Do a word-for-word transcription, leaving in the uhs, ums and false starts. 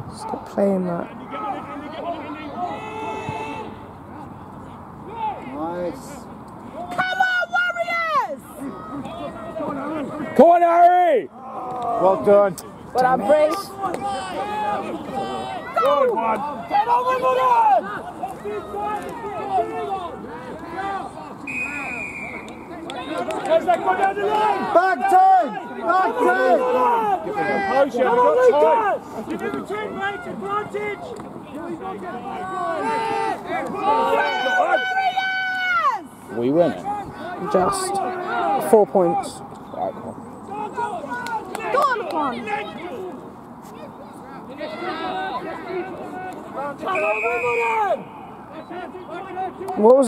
Stop playing that. Nice. Come on, Warriors! Come on, Harry! Well done. But I brace. Good one. Get over Wimbledon! Let's go down the line. Back team! Back team! Composure, we've got time. Give him a team, mate, advantage! We win it. Just four points. Right, come on. Go on, Juan. Come on, Wimbledon! What was